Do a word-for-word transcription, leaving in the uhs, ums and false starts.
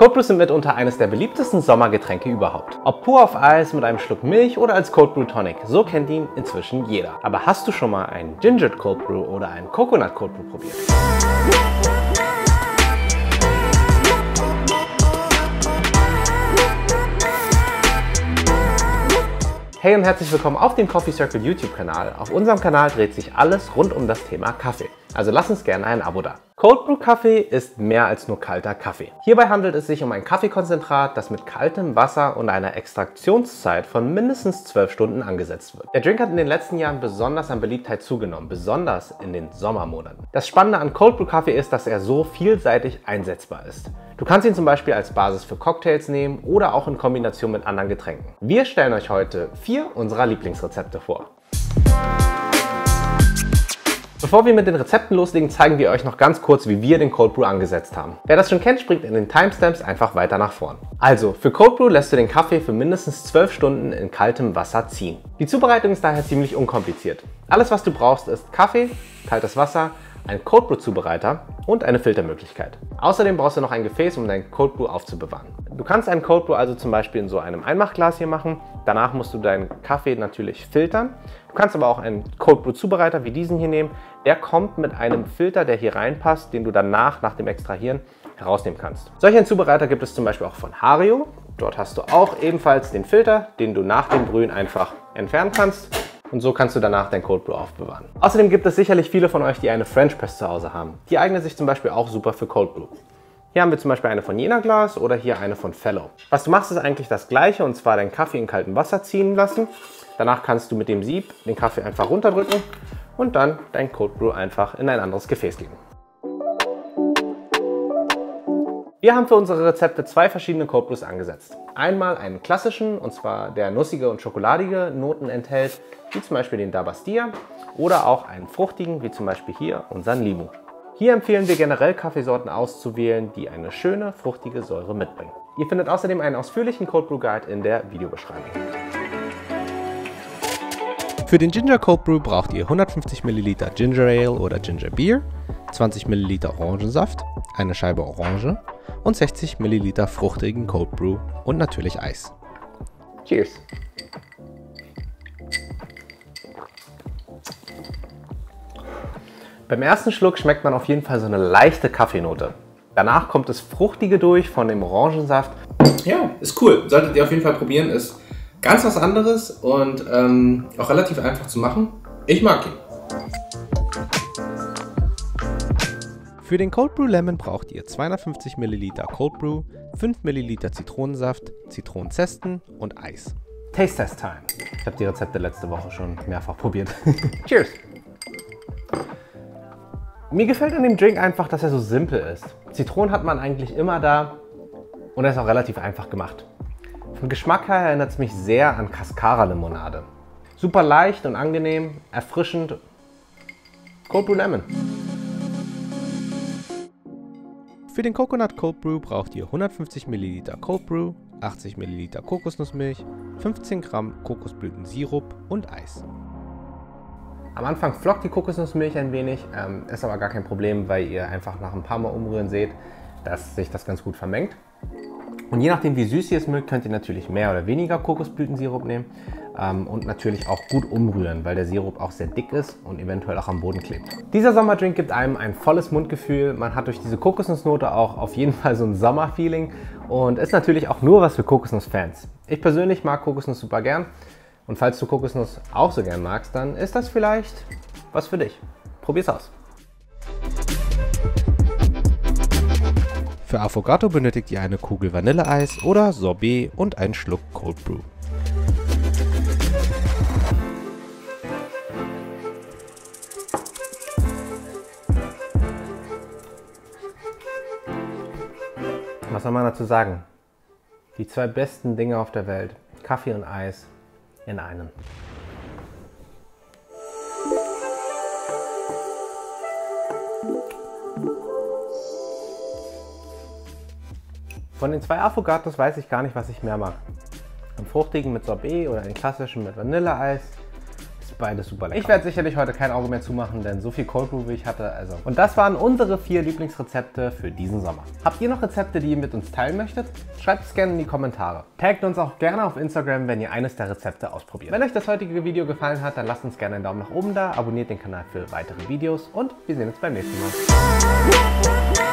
Cold Brews sind mitunter eines der beliebtesten Sommergetränke überhaupt. Ob pur auf Eis mit einem Schluck Milch oder als Cold Brew Tonic, so kennt ihn inzwischen jeder. Aber hast du schon mal einen Ginger Cold Brew oder einen Coconut Cold Brew probiert? Hey und herzlich willkommen auf dem Coffee Circle YouTube-Kanal. Auf unserem Kanal dreht sich alles rund um das Thema Kaffee. Also lass uns gerne ein Abo da. Cold Brew Kaffee ist mehr als nur kalter Kaffee. Hierbei handelt es sich um ein Kaffeekonzentrat, das mit kaltem Wasser und einer Extraktionszeit von mindestens zwölf Stunden angesetzt wird. Der Drink hat in den letzten Jahren besonders an Beliebtheit zugenommen, besonders in den Sommermonaten. Das Spannende an Cold Brew Kaffee ist, dass er so vielseitig einsetzbar ist. Du kannst ihn zum Beispiel als Basis für Cocktails nehmen oder auch in Kombination mit anderen Getränken. Wir stellen euch heute vier unserer Lieblingsrezepte vor. Bevor wir mit den Rezepten loslegen, zeigen wir euch noch ganz kurz, wie wir den Cold Brew angesetzt haben. Wer das schon kennt, springt in den Timestamps einfach weiter nach vorn. Also, für Cold Brew lässt du den Kaffee für mindestens zwölf Stunden in kaltem Wasser ziehen. Die Zubereitung ist daher ziemlich unkompliziert. Alles, was du brauchst, ist Kaffee, kaltes Wasser, ein Cold Brew Zubereiter und eine Filtermöglichkeit. Außerdem brauchst du noch ein Gefäß, um dein Cold Brew aufzubewahren. Du kannst einen Cold Brew also zum Beispiel in so einem Einmachglas hier machen. Danach musst du deinen Kaffee natürlich filtern. Du kannst aber auch einen Cold Brew Zubereiter wie diesen hier nehmen. Der kommt mit einem Filter, der hier reinpasst, den du danach, nach dem Extrahieren, herausnehmen kannst. Solch einen Zubereiter gibt es zum Beispiel auch von Hario. Dort hast du auch ebenfalls den Filter, den du nach dem Brühen einfach entfernen kannst. Und so kannst du danach dein Cold Brew aufbewahren. Außerdem gibt es sicherlich viele von euch, die eine French Press zu Hause haben. Die eignet sich zum Beispiel auch super für Cold Brew. Hier haben wir zum Beispiel eine von Jena Glas oder hier eine von Fellow. Was du machst, ist eigentlich das Gleiche, und zwar deinen Kaffee in kaltem Wasser ziehen lassen. Danach kannst du mit dem Sieb den Kaffee einfach runterdrücken und dann dein Cold Brew einfach in ein anderes Gefäß geben. Wir haben für unsere Rezepte zwei verschiedene Cold Brews angesetzt. Einmal einen klassischen, und zwar der nussige und schokoladige Noten enthält, wie zum Beispiel den Dabastia, oder auch einen fruchtigen, wie zum Beispiel hier unseren Limu. Hier empfehlen wir generell Kaffeesorten auszuwählen, die eine schöne, fruchtige Säure mitbringen. Ihr findet außerdem einen ausführlichen Cold Brew Guide in der Videobeschreibung. Für den Ginger Cold Brew braucht ihr hundertfünfzig Milliliter Ginger Ale oder Ginger Beer, zwanzig Milliliter Orangensaft, eine Scheibe Orange und sechzig Milliliter fruchtigen Cold Brew und natürlich Eis. Cheers! Beim ersten Schluck schmeckt man auf jeden Fall so eine leichte Kaffeenote. Danach kommt das Fruchtige durch von dem Orangensaft. Ja, ist cool. Solltet ihr auf jeden Fall probieren. Ist ganz was anderes und ähm, auch relativ einfach zu machen. Ich mag ihn. Für den Cold Brew Lemon braucht ihr zweihundertfünfzig Milliliter Cold Brew, fünf Milliliter Zitronensaft, Zitronenzesten und Eis. Taste Test Time. Ich habe die Rezepte letzte Woche schon mehrfach probiert. Cheers! Mir gefällt an dem Drink einfach, dass er so simpel ist. Zitronen hat man eigentlich immer da und er ist auch relativ einfach gemacht. Vom Geschmack her erinnert es mich sehr an Cascara-Limonade. Super leicht und angenehm, erfrischend. Cold Brew Lemon. Für den Coconut Cold Brew braucht ihr hundertfünfzig Milliliter Cold Brew, achtzig Milliliter Kokosnussmilch, fünfzehn Gramm Kokosblütensirup und Eis. Am Anfang flockt die Kokosnussmilch ein wenig, ähm, ist aber gar kein Problem, weil ihr einfach nach ein paar Mal umrühren seht, dass sich das ganz gut vermengt. Und je nachdem, wie süß ihr es mögt, könnt ihr natürlich mehr oder weniger Kokosblütensirup nehmen ähm, und natürlich auch gut umrühren, weil der Sirup auch sehr dick ist und eventuell auch am Boden klebt. Dieser Sommerdrink gibt einem ein volles Mundgefühl. Man hat durch diese Kokosnussnote auch auf jeden Fall so ein Sommerfeeling und ist natürlich auch nur was für Kokosnussfans. Ich persönlich mag Kokosnuss super gern. Und falls du Kokosnuss auch so gern magst, dann ist das vielleicht was für dich. Probier's aus. Für Affogato benötigt ihr eine Kugel Vanilleeis oder Sorbet und einen Schluck Cold Brew. Was soll man dazu sagen? Die zwei besten Dinge auf der Welt, Kaffee und Eis, in einem. Von den zwei Affogatos weiß ich gar nicht, was ich mehr mag. Den fruchtigen mit Sorbet oder den klassischen mit Vanilleeis. beides super lecker. Ich werde sicherlich heute kein Auge mehr zumachen, denn so viel Cold Brew wie ich hatte, also. Und das waren unsere vier Lieblingsrezepte für diesen Sommer. Habt ihr noch Rezepte, die ihr mit uns teilen möchtet? Schreibt es gerne in die Kommentare. Taggt uns auch gerne auf Instagram, wenn ihr eines der Rezepte ausprobiert. Wenn euch das heutige Video gefallen hat, dann lasst uns gerne einen Daumen nach oben da, abonniert den Kanal für weitere Videos und wir sehen uns beim nächsten Mal.